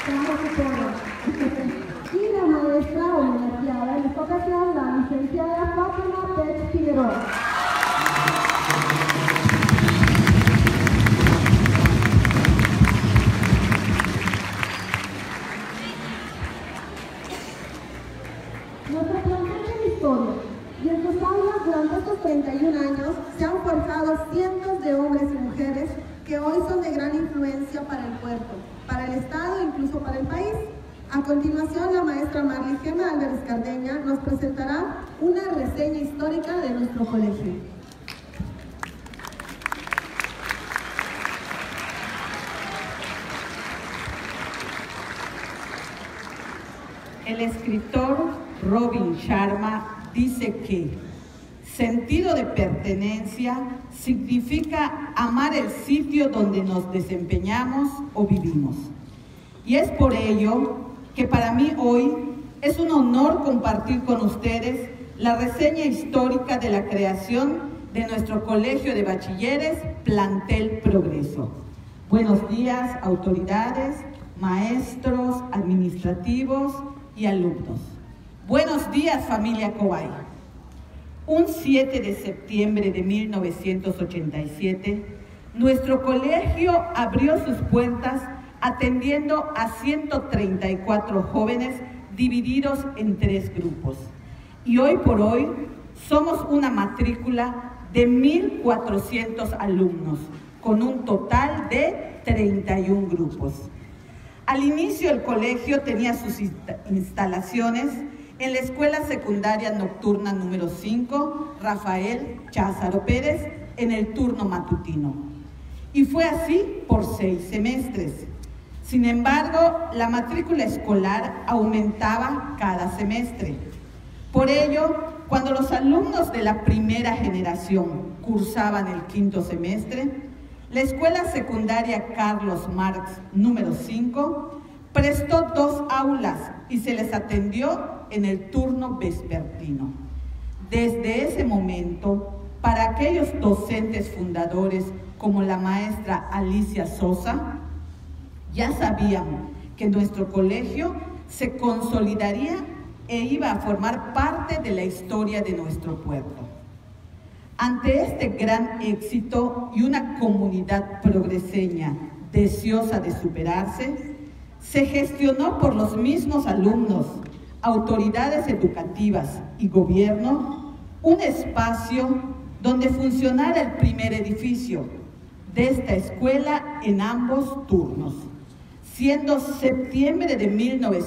Estamos y la maestra homenajeada en esta ocasión, la licenciada Fátima Pérez Figueroa. Nuestro plantel de historia y en sus aulas durante estos 31 años se han forjado cientos de hombres y mujeres que hoy son de gran influencia para el puerto, para el Estado e incluso para el país. A continuación, la maestra Marley Gema Álvarez Cardeña nos presentará una reseña histórica de nuestro colegio. El escritor Robin Sharma dice que sentido de pertenencia significa amar el sitio donde nos desempeñamos o vivimos. Y es por ello que para mí hoy es un honor compartir con ustedes la reseña histórica de la creación de nuestro Colegio de Bachilleres Plantel Progreso. Buenos días, autoridades, maestros, administrativos y alumnos. Buenos días, familia Cobay. Un 7 de septiembre de 1987, nuestro colegio abrió sus puertas atendiendo a 134 jóvenes divididos en 3 grupos. Y hoy por hoy somos una matrícula de 1.400 alumnos, con un total de 31 grupos. Al inicio el colegio tenía sus instalaciones en la Escuela Secundaria Nocturna número 5, Rafael Cházaro Pérez, en el turno matutino. Y fue así por 6 semestres. Sin embargo, la matrícula escolar aumentaba cada semestre. Por ello, cuando los alumnos de la primera generación cursaban el 5º semestre, la Escuela Secundaria Carlos Marx número 5 prestó 2 aulas y se les atendió en el turno vespertino. Desde ese momento, para aquellos docentes fundadores como la maestra Alicia Sosa, ya sabían que nuestro colegio se consolidaría e iba a formar parte de la historia de nuestro puerto. Ante este gran éxito y una comunidad progreseña deseosa de superarse, se gestionó por los mismos alumnos, autoridades educativas y gobierno un espacio donde funcionara el primer edificio de esta escuela en ambos turnos, siendo septiembre de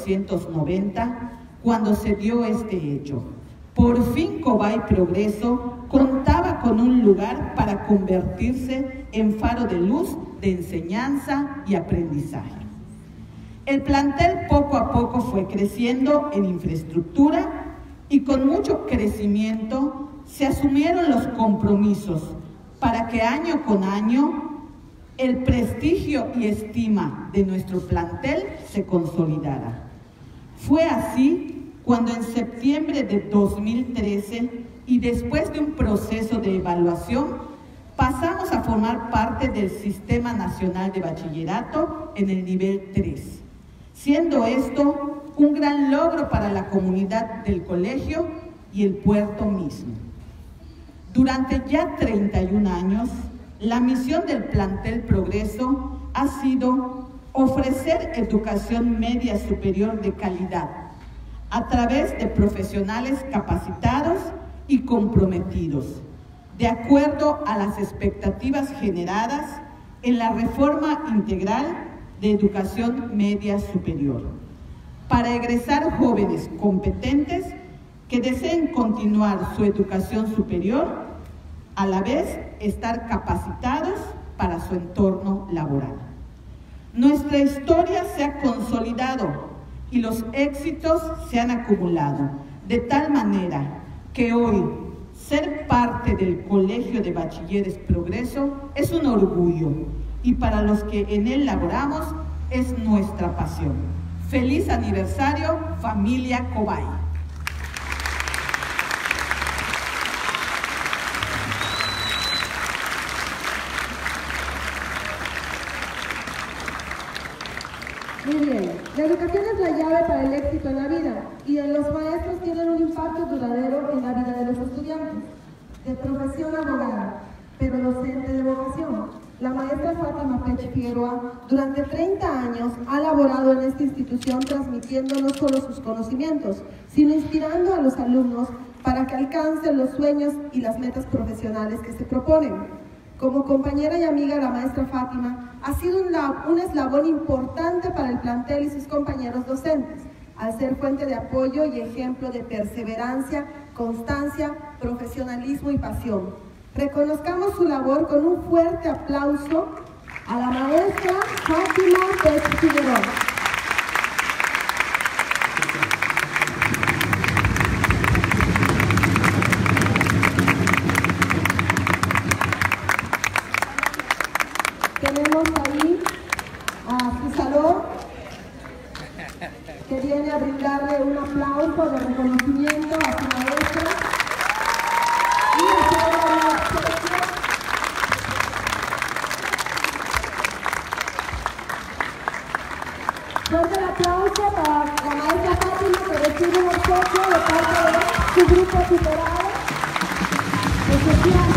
1990 cuando se dio este hecho. Por fin Cobay Progreso contaba con un lugar para convertirse en faro de luz de enseñanza y aprendizaje. El plantel poco a poco fue creciendo en infraestructura y con mucho crecimiento se asumieron los compromisos para que año con año el prestigio y estima de nuestro plantel se consolidara. Fue así cuando en septiembre de 2013 y después de un proceso de evaluación, pasamos a formar parte del Sistema Nacional de Bachillerato en el nivel 3, siendo esto un gran logro para la comunidad del colegio y el puerto mismo. Durante ya 31 años, la misión del Plantel Progreso ha sido ofrecer educación media superior de calidad a través de profesionales capacitados y comprometidos, de acuerdo a las expectativas generadas en la reforma integral de educación media superior, para egresar jóvenes competentes que deseen continuar su educación superior, a la vez estar capacitados para su entorno laboral. Nuestra historia se ha consolidado y los éxitos se han acumulado, de tal manera que hoy ser parte del Colegio de Bachilleres Progreso es un orgullo y para los que en él laboramos es nuestra pasión. ¡Feliz aniversario, familia Cobay! Muy bien, la educación es la llave para el éxito en la vida y los maestros tienen un impacto duradero en la vida de los estudiantes. De profesión abogada, pero docente de vocación, la maestra Fátima Pech Figueroa durante 30 años ha laborado en esta institución transmitiendo no solo sus conocimientos, sino inspirando a los alumnos para que alcancen los sueños y las metas profesionales que se proponen. Como compañera y amiga, la maestra Fátima ha sido un eslabón importante para el plantel y sus compañeros docentes, al ser fuente de apoyo y ejemplo de perseverancia, constancia, profesionalismo y pasión. Reconozcamos su labor con un fuerte aplauso a la maestra Fátima Pech Figueroa. Tenemos ahí a su salón, que viene a brindarle un aplauso de reconocimiento a su maestra. Fuerte el aplauso para la maestra Fátima, que recibe un obsequio de parte de su grupo tutelado especial.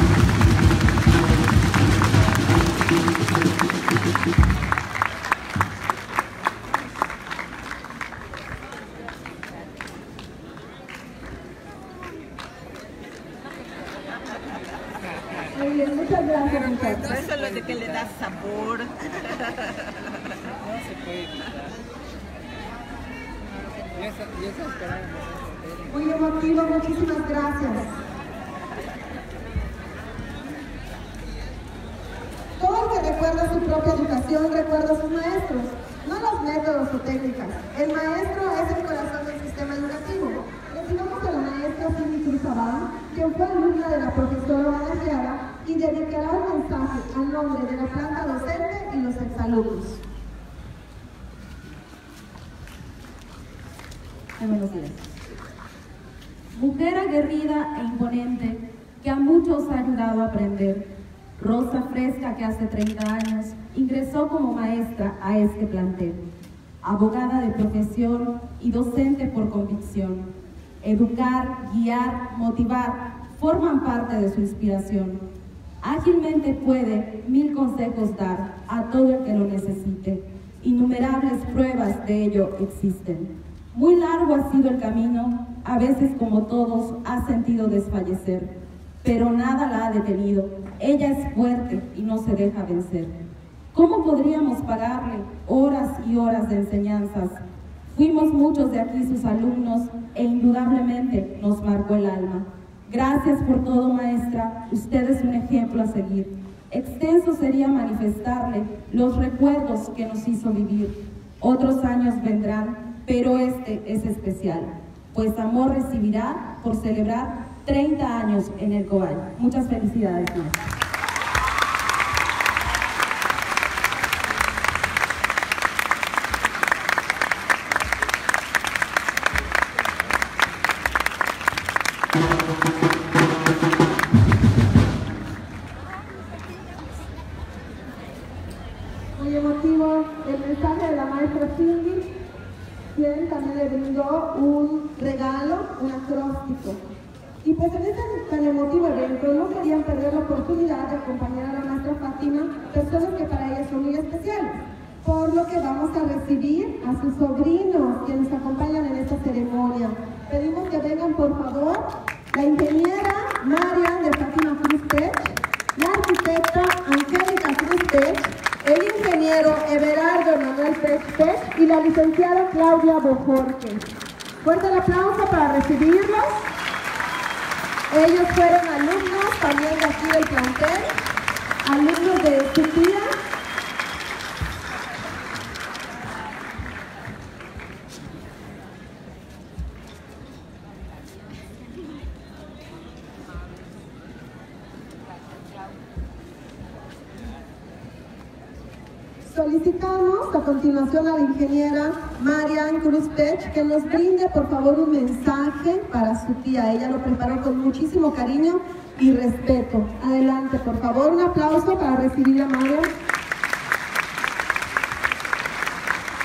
Muy bien, muchas gracias, muchachos. Eso es lo de que le da sabor. Muy emotivo, muchísimas gracias. Todo el que recuerda su propia educación recuerda a sus maestros, no los métodos o técnicas. El maestro es el corazón del sistema educativo. Recibamos a la maestra Cindy Cruz Abad, quien fue alumna de la profesora homenajeada y dedicará un mensaje a nombre de la planta docente y los exalumnos. Buenos días. Mujer aguerrida e imponente que a muchos ha ayudado a aprender. Rosa fresca que hace 30 años ingresó como maestra a este plantel. Abogada de profesión y docente por convicción. Educar, guiar, motivar forman parte de su inspiración. Ágilmente puede 1000 consejos dar a todo el que lo necesite. Innumerables pruebas de ello existen. Muy largo ha sido el camino, a veces como todos ha sentido desfallecer, pero nada la ha detenido. Ella es fuerte y no se deja vencer. ¿Cómo podríamos pagarle horas y horas de enseñanzas? Fuimos muchos de aquí sus alumnos e indudablemente nos marcó el alma. Gracias por todo, maestra, usted es un ejemplo a seguir. Extenso sería manifestarle los recuerdos que nos hizo vivir. Otros años vendrán, pero este es especial, pues amor recibirá por celebrar 30 años en el COAI. Muchas felicidades, maestra. Muy emotivo el mensaje de la maestra Cindy, quien también le brindó un regalo, un acróstico. Y pues en este tan emotivo evento no querían perder la oportunidad de acompañar a la maestra Fátima, personas que para ella son muy especiales. Por lo que vamos a recibir a sus sobrinos, quienes acompañan en esta ceremonia. Pedimos que vengan, por favor, la ingeniera Marian de Fátima Cruz Pech, la arquitecta Angélica Cruz Pech, el ingeniero Everardo Manuel Pech y la licenciada Claudia Bojorque. Fuerte el aplauso para recibirlos. Ellos fueron alumnos también de aquí del plantel, alumnos de su tía. Solicitamos a continuación a la ingeniera Marian Cruz Pech que nos brinde por favor un mensaje para su tía. Ella lo preparó con muchísimo cariño y respeto. Adelante, por favor, un aplauso para recibir a Marian.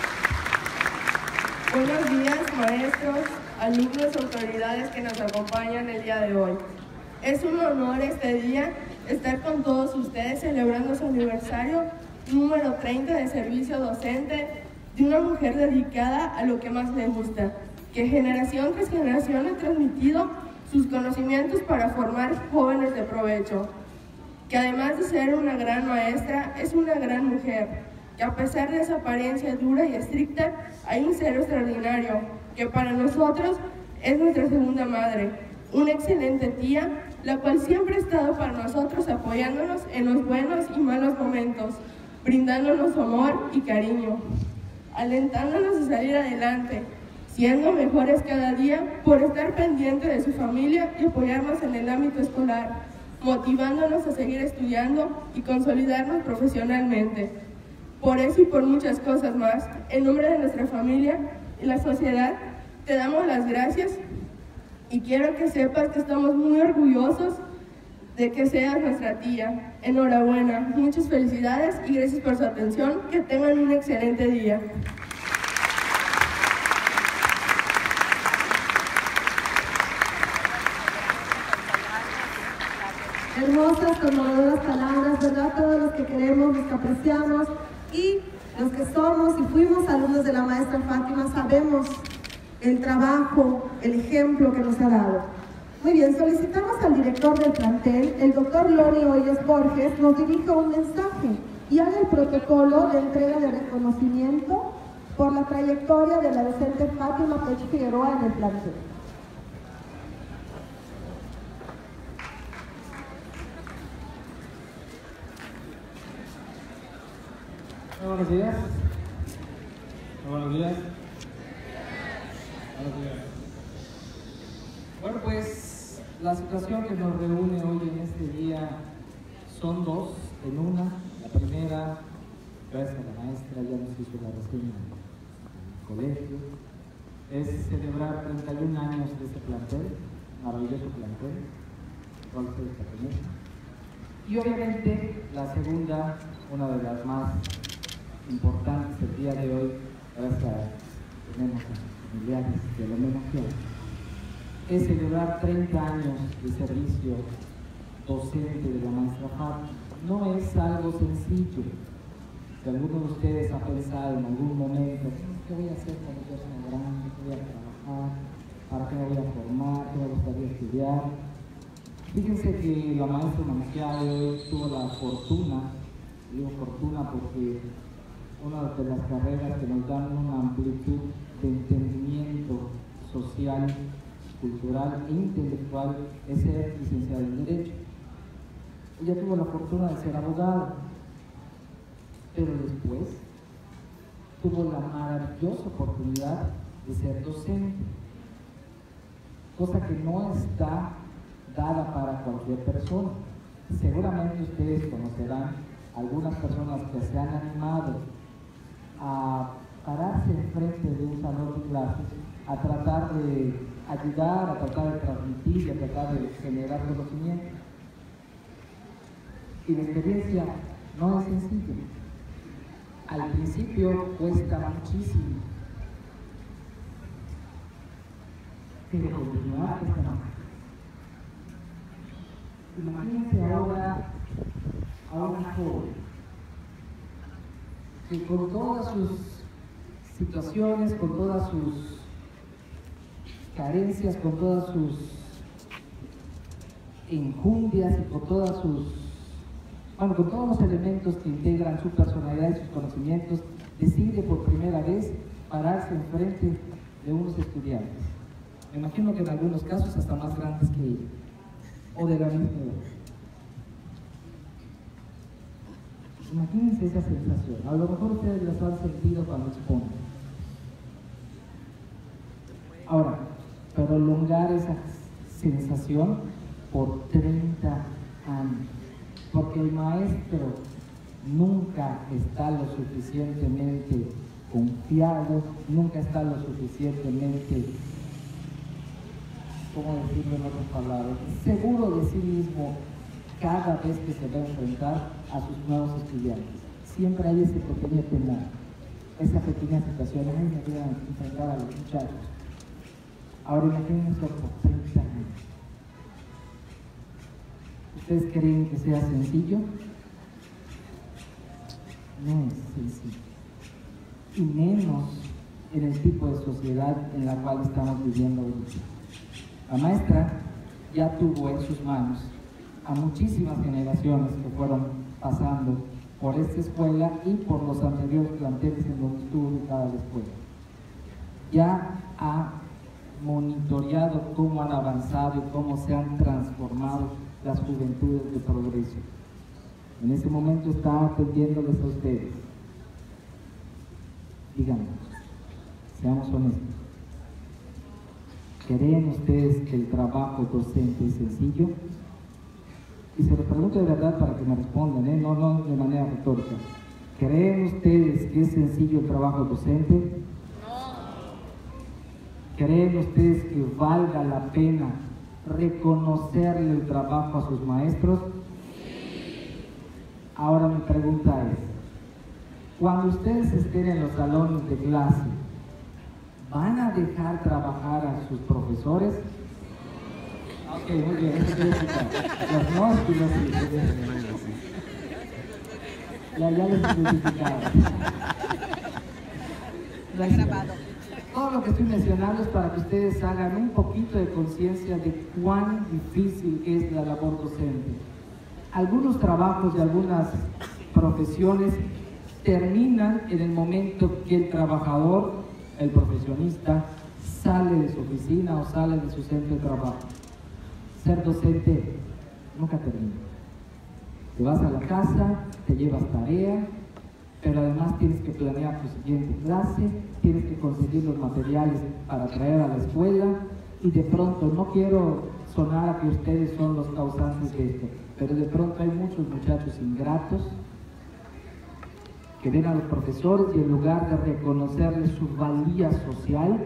Buenos días, maestros, alumnos, autoridades que nos acompañan el día de hoy. Es un honor este día estar con todos ustedes celebrando su aniversario número 30 de servicio docente de una mujer dedicada a lo que más le gusta, que generación tras generación ha transmitido sus conocimientos para formar jóvenes de provecho, que además de ser una gran maestra, es una gran mujer, que a pesar de esa apariencia dura y estricta, hay un ser extraordinario, que para nosotros es nuestra segunda madre, una excelente tía, la cual siempre ha estado para nosotros apoyándonos en los buenos y malos momentos, brindándonos amor y cariño, alentándonos a salir adelante, siendo mejores cada día por estar pendiente de su familia y apoyarnos en el ámbito escolar, motivándonos a seguir estudiando y consolidarnos profesionalmente. Por eso y por muchas cosas más, en nombre de nuestra familia y la sociedad, te damos las gracias y quiero que sepas que estamos muy orgullosos de que seas nuestra tía. Enhorabuena, muchas felicidades y gracias por su atención. Que tengan un excelente día. Hermosas, conmovedoras palabras, ¿verdad? Todos los que queremos, los que apreciamos y los que somos y fuimos alumnos de la maestra Fátima sabemos el trabajo, el ejemplo que nos ha dado. Muy bien, solicitamos al director del plantel, el doctor Lori Hoyos Borges, nos dirija un mensaje y haga el protocolo de entrega de reconocimiento por la trayectoria de la docente Fátima Pech Figueroa en el plantel. Buenos días. Buenos días. Buenos días. Bueno, pues la situación que nos reúne hoy en este día son dos en una. La primera, gracias a la maestra, ya nos hizo la reseña del colegio, es celebrar 31 años de este plantel, maravilloso plantel, cual se pertenece. Y obviamente la segunda, una de las más importantes el día de hoy, gracias a tenemos a familiares que lo menos quieren, es celebrar 30 años de servicio docente de la maestra Fátima. No es algo sencillo. Si alguno de ustedes ha pensado en algún momento, ¿qué voy a hacer cuando yo sea grande? ¿Qué voy a trabajar? ¿Para qué me voy a formar? ¿Qué me gustaría estudiar? Fíjense que la maestra Manuciada de hoy tuvo la fortuna, digo fortuna porque una de las carreras que nos dan una amplitud de entendimiento social, cultural e intelectual es ser licenciada en Derecho. Ella tuvo la fortuna de ser abogada, pero después tuvo la maravillosa oportunidad de ser docente, cosa que no está dada para cualquier persona. Seguramente ustedes conocerán algunas personas que se han animado a pararse enfrente de un salón de clases, a tratar de ayudar, a tratar de transmitir y a tratar de generar conocimiento. Y la experiencia no es sencilla. Al principio cuesta muchísimo, pero continuar esta marca. Imagínense ahora a una joven que con todas sus situaciones, con todas sus carencias, con todas sus enjundias y con todas sus, bueno, con todos los elementos que integran su personalidad y sus conocimientos, decide por primera vez pararse enfrente de unos estudiantes. Me imagino que en algunos casos hasta más grandes que ella, o de la misma edad. Imagínense esa sensación. A lo mejor ustedes las han sentido cuando exponen. Ahora, prolongar esa sensación por 30 años, porque el maestro nunca está lo suficientemente confiado, nunca está lo suficientemente, ¿cómo decirlo en otras palabras?, seguro de sí mismo cada vez que se va a enfrentar a sus nuevos estudiantes. Siempre hay ese pequeño temor. esa pequeña situación, ay, me voy a enfrentar a los muchachos. Ahora imagínense por 30 años. ¿Ustedes creen que sea sencillo? No es sencillo. Y menos en el tipo de sociedad en la cual estamos viviendo hoy. La maestra ya tuvo en sus manos a muchísimas generaciones que fueron pasando por esta escuela y por los anteriores planteles en donde estuvo ubicada la escuela. Ya ha monitoreado cómo han avanzado y cómo se han transformado las juventudes de progreso. En ese momento está atendiéndoles a ustedes. Díganme, seamos honestos. ¿Creen ustedes que el trabajo docente es sencillo? Y se lo pregunto de verdad para que me respondan, no de manera retórica. ¿Creen ustedes que es sencillo el trabajo docente? No. ¿Creen ustedes que valga la pena reconocerle el trabajo a sus maestros? Sí. Ahora mi pregunta es, cuando ustedes estén en los salones de clase, ¿van a dejar trabajar a sus profesores? Ok, muy bien, eso quiero escuchar. Los no y los sí. Ya les he identificado. Todo lo que estoy mencionando es para que ustedes hagan un poquito de conciencia de cuán difícil es la labor docente. Algunos trabajos de algunas profesiones terminan en el momento que el trabajador, el profesionista, sale de su oficina o sale de su centro de trabajo. Ser docente nunca termina. Te vas a la casa, te llevas tarea, pero además tienes que planear tu siguiente clase, tienes que conseguir los materiales para traer a la escuela y de pronto, no quiero sonar a que ustedes son los causantes de esto, pero de pronto hay muchos muchachos ingratos que ven a los profesores y en lugar de reconocerles su valía social,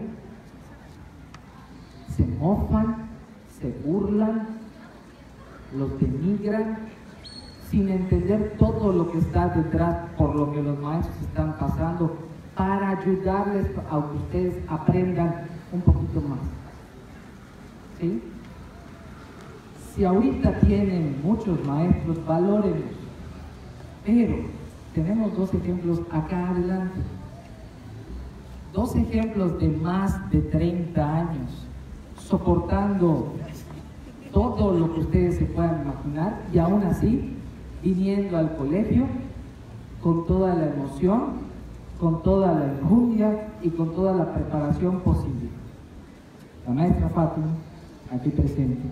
se mofan, se burlan, los denigran, sin entender todo lo que está detrás por lo que los maestros están pasando para ayudarles a que ustedes aprendan un poquito más. ¿Sí? Si ahorita tienen muchos maestros, valórenlos, pero tenemos dos ejemplos acá adelante. Dos ejemplos de más de 30 años, soportando todo lo que ustedes se puedan imaginar y aún así viniendo al colegio con toda la emoción, con toda la enjundia y con toda la preparación posible. La maestra Fátima, aquí presente,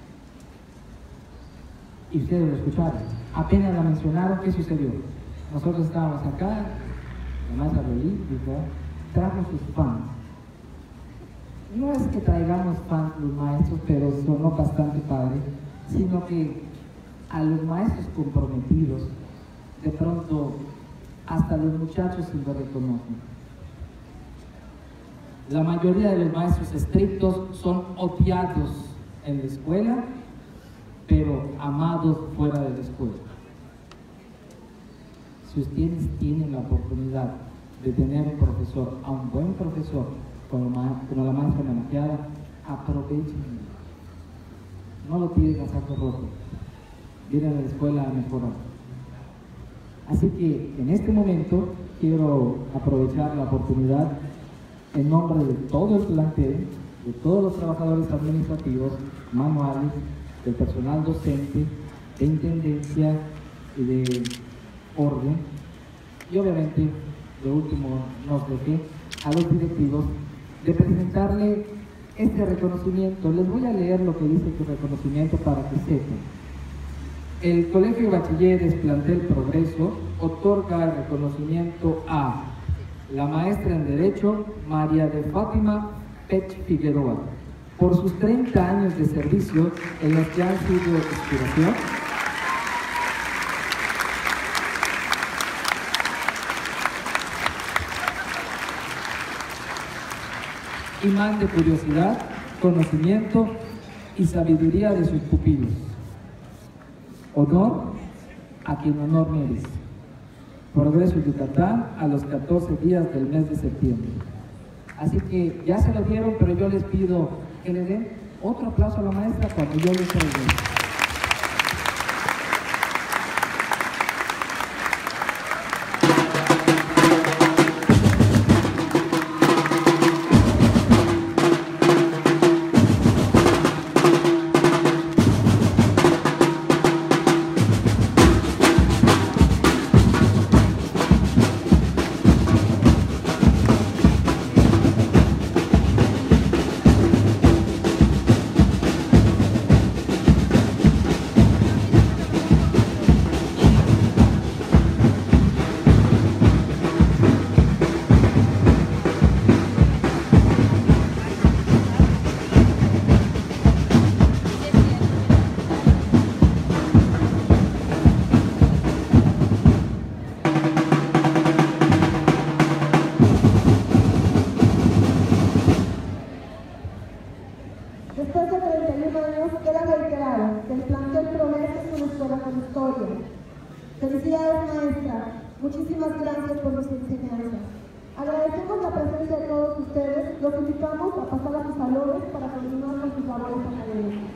y ustedes lo escucharon, apenas la mencionaron, ¿qué sucedió? Nosotros estábamos acá, la maestra Loli dijo, trajo sus fans. No es que traigamos fans los maestros, pero sonó bastante padre, sino que a los maestros comprometidos, de pronto hasta los muchachos se lo reconocen. La mayoría de los maestros estrictos son odiados en la escuela, pero amados fuera de la escuela. Si ustedes tienen la oportunidad de tener un profesor, a un buen profesor, como la maestra Manajada, aprovechen. No lo tiren a saco roto. Vienen a la escuela a mejorar. Así que en este momento quiero aprovechar la oportunidad en nombre de todo el plantel, de todos los trabajadores administrativos, manuales, del personal docente, de intendencia y de orden, y obviamente, de último, nos dejé a los directivos de presentarle este reconocimiento. Les voy a leer lo que dice su reconocimiento para que sepan. El Colegio de Bachilleres Plantel Progreso otorga el reconocimiento a la maestra en Derecho María de Fátima Pech Figueroa por sus 30 años de servicio en los que han sido inspiración, imán de curiosidad, conocimiento y sabiduría de sus pupilos. Honor a quien honor merece. Progreso Yucatán a los 14 días del mes de septiembre. Así que ya se lo dieron, pero yo les pido que le den otro aplauso a la maestra cuando yo les doy. Después de 31 años, queda reiterado que el plantel promete una escuela con historia. Felicidades, maestra. Muchísimas gracias por sus enseñanzas. Agradecemos la presencia de todos ustedes. Los invitamos a pasar a sus salones para continuar con sus labores académicas.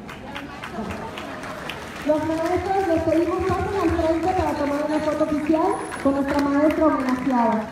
Los maestros les pedimos pasen al frente para tomar una foto oficial con nuestra maestra homenajeada.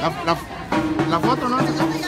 La foto, ¿no?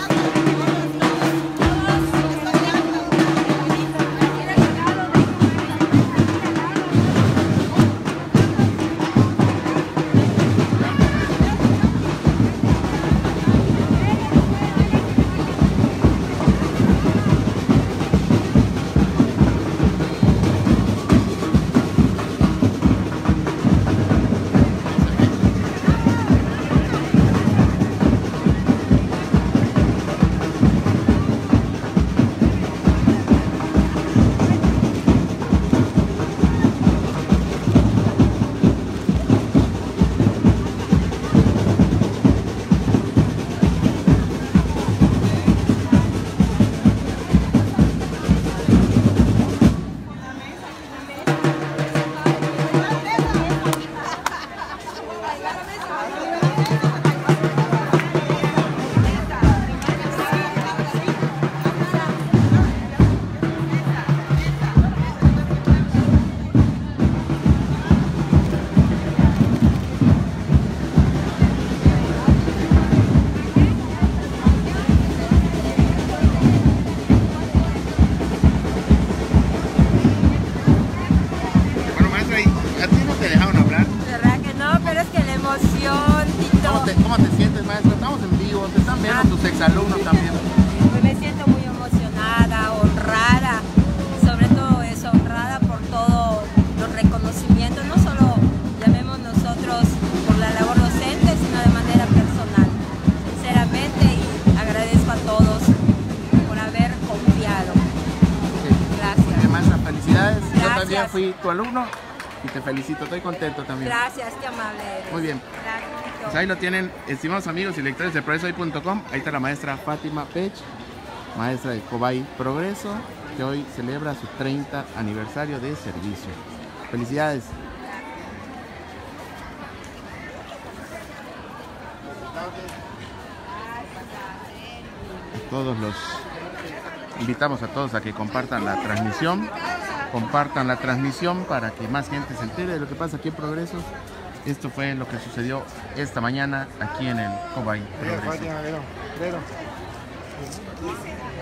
¿Cómo te sientes, maestra? Estamos en vivo, te están viendo tus exalumnos también. Pues me siento muy emocionada, honrada, sobre todo eso, honrada por todos los reconocimientos, no solo llamemos nosotros por la labor docente, sino de manera personal. Sinceramente, y agradezco a todos por haber confiado. Sí. Gracias. Bien, maestra, felicidades. Gracias. Yo también fui tu alumno y te felicito, estoy contento también. Gracias, qué amable eres. Muy bien. Gracias. Pues ahí lo tienen, estimados amigos y lectores de progresohoy.com. Ahí está la maestra Fátima Pech, maestra de Cobay Progreso, que hoy celebra su 30 aniversario de servicio. Felicidades. Todos los invitamos a todos a que compartan la transmisión. Compartan la transmisión para que más gente se entere de lo que pasa aquí en Progreso. Esto fue lo que sucedió esta mañana aquí en el Cobay Progreso.